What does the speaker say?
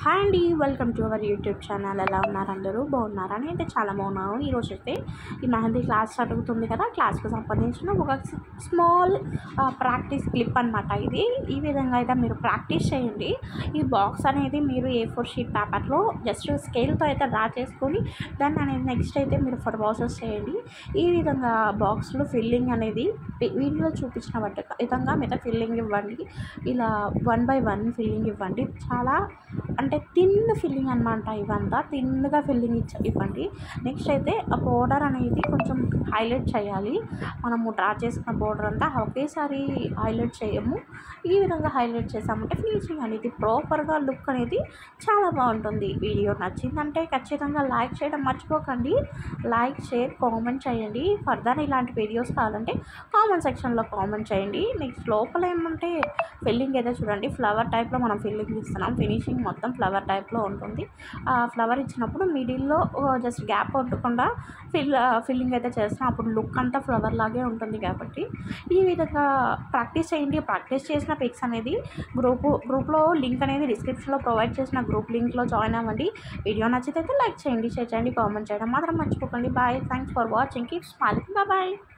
Hi అండి, welcome to our YouTube channel. ఎలా ఉన్నారు అందరూ? బాగున్నారా? నేనైతే చాలా బాగున్నాను. ఈరోజు అయితే ఈ మెహందీ క్లాస్ జరుగుతుంది కదా, క్లాస్కి సంబంధించిన ఒక స్మాల్ ప్రాక్టీస్ క్లిప్ అనమాట. ఇది ఈ విధంగా అయితే మీరు ప్రాక్టీస్ చేయండి. ఈ బాక్స్ అనేది మీరు A4 షీట్ పేపర్లో జస్ట్ స్కేల్తో అయితే డ్రా చేసుకొని దాన్ని అనేది నెక్స్ట్ అయితే మీరు ఫర్ ప్రాసెస్ చేయండి. ఈ విధంగా బాక్స్లో ఫిల్లింగ్ అనేది వీడియోలో చూపించిన విధంగా మీద ఫిల్లింగ్ ఇవ్వండి. ఇలా 1 by 1 ఫిల్లింగ్ ఇవ్వండి. చాలా అంటే థిన్ ఫిల్లింగ్ అనమాట. ఇవంతా థిన్గా ఫిల్లింగ్ ఇవ్వండి. నెక్స్ట్ అయితే ఆ బోర్డర్ అనేది కొంచెం హైలైట్ చేయాలి. మనము డ్రా చేసిన బోర్డర్ అంతా ఒకేసారి హైలైట్ చేయము. ఈ విధంగా హైలైట్ చేసామంటే ఫినిషింగ్ అనేది ప్రాపర్గా లుక్ అనేది చాలా బాగుంటుంది. వీడియో నచ్చిందంటే ఖచ్చితంగా లైక్ చేయడం మర్చిపోకండి. లైక్, షేర్, కామెంట్ చేయండి. ఫర్దర్ ఇలాంటి వీడియోస్ కావాలంటే కామెంట్ సెక్షన్లో కామెంట్ చేయండి. నెక్స్ట్ లోపల ఏమంటే ఫిల్లింగ్ అయితే చూడండి, ఫ్లవర్ టైప్లో మనం ఫిల్లింగ్ ఇస్తున్నాం. ఫినిషింగ్ మొత్తం ఫ్లవర్ టైప్లో ఉంటుంది. ఆ ఫ్లవర్ ఇచ్చినప్పుడు మిడిల్లో జస్ట్ గ్యాప్ ఉండకుండా ఫిల్లింగ్ అయితే చేస్తాం. అప్పుడు లుక్ అంతా ఫ్లవర్ లాగే ఉంటుంది. కాబట్టి ఈ విధంగా ప్రాక్టీస్ చేయండి. ప్రాక్టీస్ చేసిన పిక్స్ అనేది గ్రూప్లో లింక్ అనేది డిస్క్రిప్షన్లో ప్రొవైడ్ చేసిన గ్రూప్ లింక్లో జాయిన్ అవ్వండి. వీడియో నచ్చితే లైక్ చేయండి, షేర్ చేయండి, కామెంట్ చేయడం మాత్రం మర్చిపోకండి. Bye, thanks for watching, keep smiling, bye.